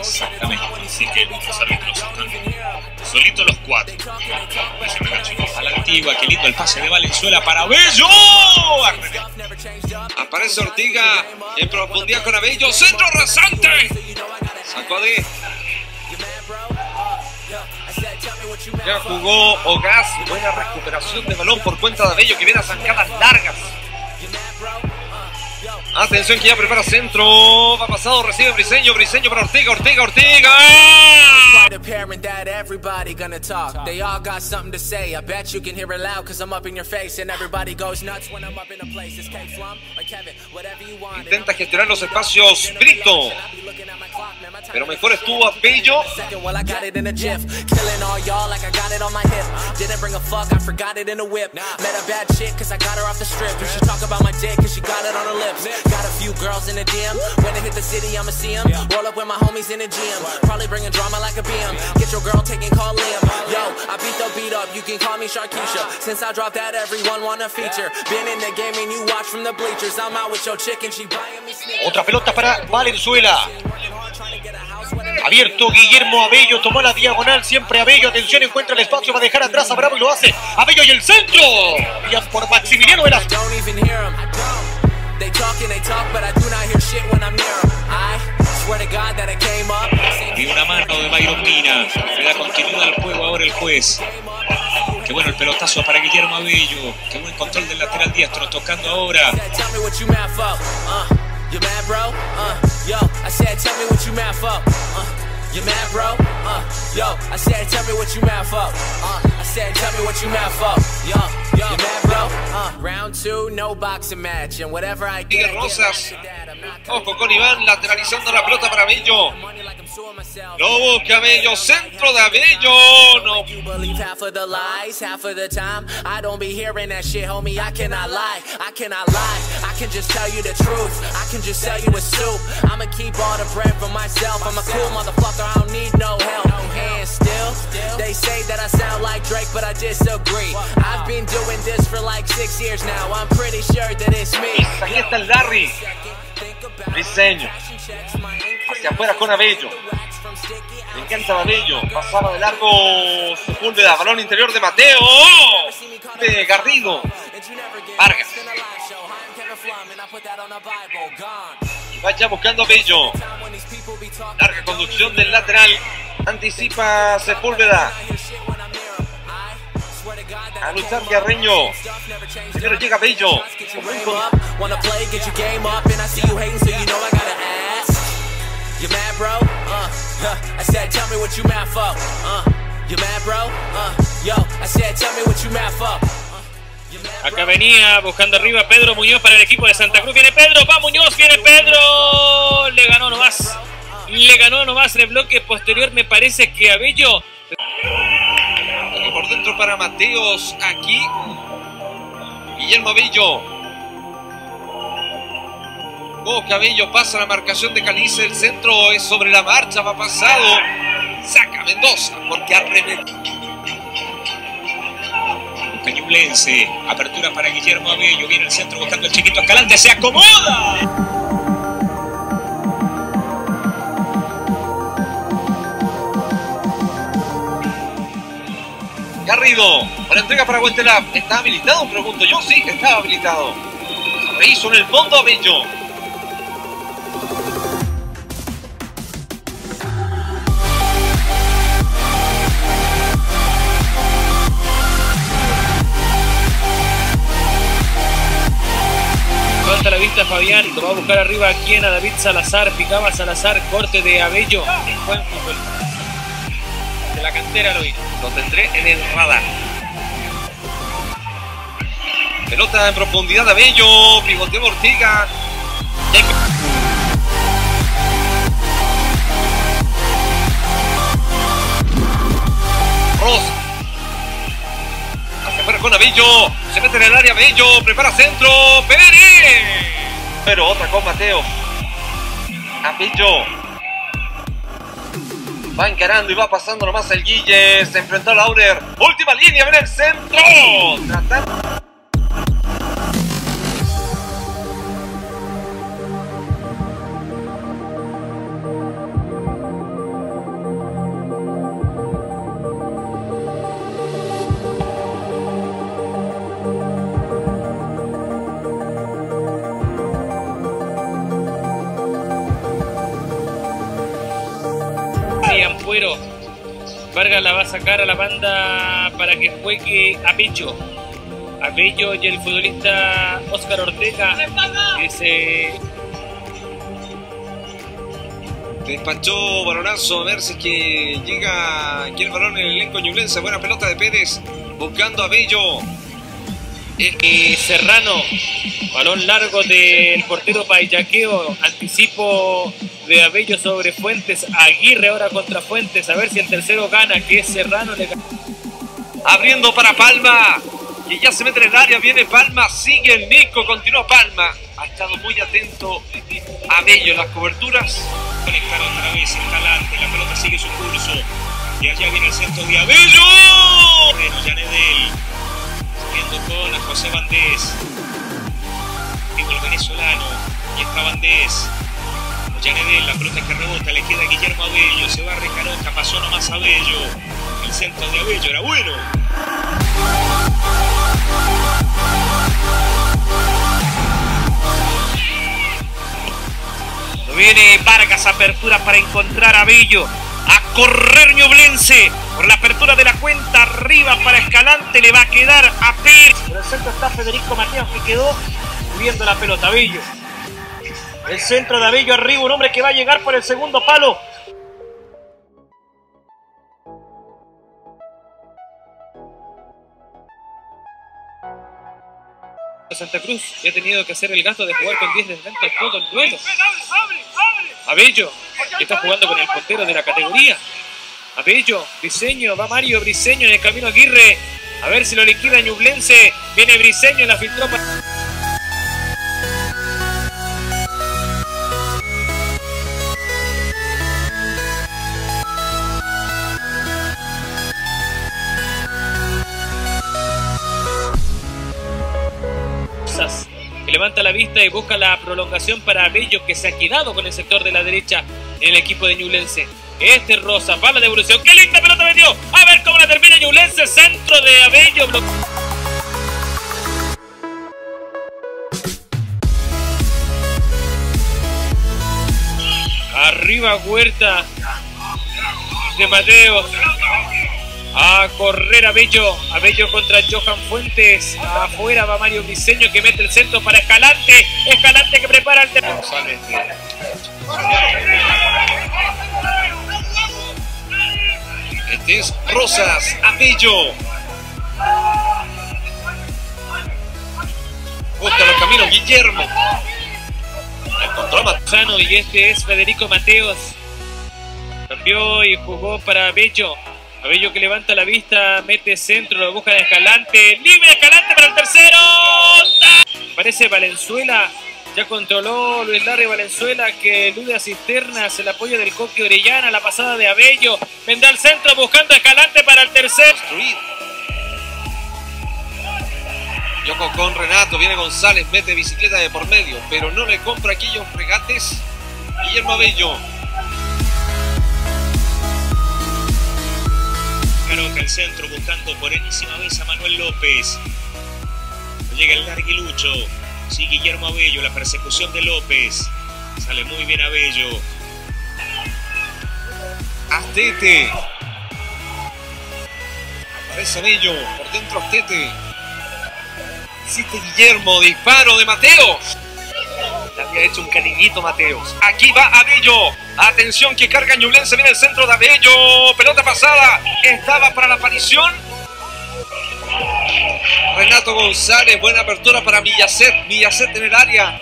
Exactamente, así que los árbitros están solitos los cuatro. A la antigua, qué lindo el pase de Valenzuela para Abello. Aparece Ortiga en profundidad con Abello, centro rasante. Sacó de... Ya jugó Ogaz, buena recuperación de balón por cuenta de Abello que viene a zancadas largas. Atención que ya prepara centro, va pasado, recibe Briseño, Briseño para Ortiga, Ortiga, Ortiga. Apparent that everybody gonna talk. They all got something to say. I bet you can hear it loud cause I'm up in your face and everybody goes nuts when I'm up in a place. It's K-Flum or Kevin, whatever you want. Intenta gestionar los espacios Brito, pero mejor estuvo Abello. Well, I got it in a jiff. Killing all y'all like I got it on my hip. Didn't bring a fuck, I forgot it in a whip. Met a bad chick cause I got her off the strip. You should talk about my dick cause she got it on her lips. Got a few girls in the DM. When I hit the city, I'ma see them. Roll up with my homies in the gym. Probably bringing drama like a BM. Get your girl taking call Liam. Yo, I beat the beat up, you can call me Sharkeisha. Since I dropped that, everyone wanna feature. Been in the game and you watch from the bleachers. I'm out with your chick and she buying me sneakers. Otra pelota para Valenzuela. Abierto Guillermo Abello, tomó la diagonal, siempre Abello, atención, encuentra el espacio, va a dejar atrás a Bravo y lo hace. Abello y el centro. Bien por Maximiliano Velasco. They talk and they talk, but I do not hear shit when I'm near them. I swear to God that I came up. Y una mano de Byron Mina. Le da continuidad al juego ahora el juez. Qué bueno el pelotazo para Guillermo Abello. Qué buen control del lateral diestro, tocando ahora. Tell me what you mad for. You mad, bro? Yo, I said, tell me what you mad for. You mad, bro? Yo, I said, tell me what you mad for. I said, tell me what you mad for. Yo, you mad, bro? Round 2, no boxing match, and whatever I get. Miguel Rosas. Ojo con Iván, lateralizando la pelota para Abello. Lo busca Abello, centro de Abello. No. You believe half of the lies, half of the time. I don't be hearing that shit, homie. I cannot lie. I cannot lie. I can just tell you the truth. I can just sell you a soup. I'ma keep all the bread for myself. I'm a cool motherfucker. I don't need no help. And still, they say that I sound like Drake, but I disagree. I've been doing this for like 6 years now. I'm pretty sure that it's me. Aquí está el Larry. Briseño. Hacia afuera con Abello. Me encanta Abello. Pasaba de largo Sepúlveda. Balón interior de Mateo. De Garrido. Vargas. Y vaya buscando Abello. Larga conducción del lateral. Anticipa Sepúlveda. A luchar Guerreño. Primero llega Abello. You mad, bro? I said, tell me what you mad for. You mad, bro? Yo, I said, tell me what you mad for. Acá venía buscando arriba Pedro Muñoz para el equipo de Santa Cruz. Viene Pedro, va Muñoz, viene Pedro. Le ganó nomás. Le ganó nomás el bloque posterior. Me parece que Abello. Y por dentro para Mateos. Aquí Guillermo Abello. Busca Abello, pasa la marcación de Calice. El centro es sobre la marcha, va pasado. Saca Mendoza porque arremete. Peñublense, apertura para Guillermo Abello. Viene el centro buscando el chiquito Escalante. Se acomoda. Garrido, para entrega para Huestelab. ¿Está habilitado? Pregunto yo. Sí, estaba habilitado. Rehizo en el fondo Abello. Levanta la vista Fabián. Lo va a buscar arriba a quien, a David Salazar. Picaba Salazar, corte de Abello. En buen fútbol. De la cantera lo hizo. Lo tendré en el radar. Pelota en profundidad de Abello. Pivoteo Ortiga. Rosa. Hacia afuera con Abello. Se mete en el área Abello. Prepara centro. Pérez. Pero otra con Mateo. Abello. Va encarando y va pasando nomás el Guille. Se enfrentó a Laurer. Última línea. Viene el centro. Tratando. Vargas la va a sacar a la banda para que juegue Abello. Abello y el futbolista Óscar Ortega, que se despachó balonazo, a ver si es que llega aquí el balón en el elenco ñublense. Buena pelota de Pérez, buscando a Bello. Serrano, balón largo del portero Paillaqueo, anticipo de Abello sobre Fuentes. Aguirre ahora contra Fuentes, a ver si el tercero gana, que es Serrano. Abriendo para Palma, que ya se mete en el área, viene Palma, sigue el Nico, continúa Palma. Ha estado muy atento a Bello en las coberturas. Conectar otra vez Escalante, la pelota sigue su curso. Y allá viene el centro de Abello. Yanedel, siguiendo con José Valdés. Digo el venezolano. Y está Valdés. Yanedel, la pelota que rebota, le queda Guillermo Abello. Se va Recaroca, pasó nomás Abello. El centro de Abello era bueno. Viene Vargas, apertura para encontrar a Abello. A correr Ñublense por la apertura de la cuenta. Arriba para Escalante, le va a quedar a Pérez. Por el centro está Federico Mateos, que quedó viendo la pelota. Abello. El centro de Abello arriba, un hombre que va a llegar por el segundo palo. Santa Cruz ya ha tenido que hacer el gasto de jugar con 10 de delante todo el duelo. Abello, que está jugando con el portero de la categoría. Abello, Briseño, va Mario Briseño en el camino Aguirre. A ver si lo liquida Ñublense. Viene Briseño, la filtró para... que levanta la vista y busca la prolongación para Abello, que se ha quedado con el sector de la derecha en el equipo de Ñublense. Este Rosa, va la devolución, ¡qué linda pelota metió! A ver cómo la termina Ñublense, centro de Abello. Arriba Huerta de Mateos. A correr Abello. Abello contra Johan Fuentes. Afuera va Mario Briseño, que mete el centro para Escalante. Escalante que prepara el terreno. Este es Rosas, Abello. Busca los caminos Guillermo. Encontró a Manzano y este es Federico Mateos. Cambió y jugó para Abello. Abello que levanta la vista, mete centro, lo busca de Escalante. Libre Escalante para el tercero. Parece Valenzuela. Ya controló Luis Larry Valenzuela, que elude a Cisternas. El apoyo del Coqui Orellana. La pasada de Abello. Vendrá al centro buscando a Escalante para el tercero. Yoko con Renato, viene González, mete bicicleta de por medio, pero no le compra aquellos regates Guillermo Abello. Caroca el centro buscando por enésima vez a Manuel López. Llega el larguilucho. Sí, Guillermo Abello, la persecución de López. Sale muy bien Abello. Astete. Aparece Abello, por dentro Astete. Hiciste Guillermo, disparo de Mateos. Le había hecho un cariñito Mateos. Aquí va Abello. Atención que carga Ñublense, viene el centro de Abello. Pelota pasada. Estaba para la aparición Renato González. Buena apertura para Villacet. Villacet en el área.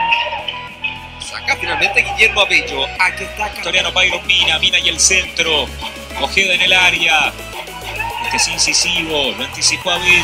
Saca finalmente Guillermo Abello. Aquí está Victoriano Pairo Mina y el centro. Ojeda en el área. Este es incisivo. Lo anticipó Abello.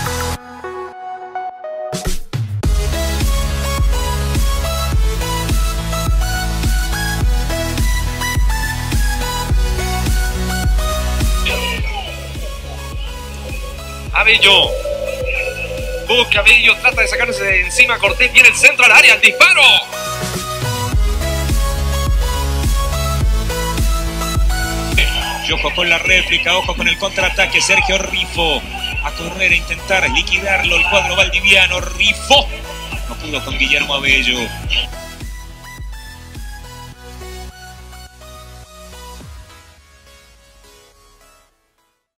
Abello. Busca Abello, trata de sacarse de encima Cortés, viene el centro al área, el disparo. Y ojo con la réplica, ojo con el contraataque. Sergio Rifo a correr, a intentar liquidarlo el cuadro valdiviano. Rifo no pudo con Guillermo Abello.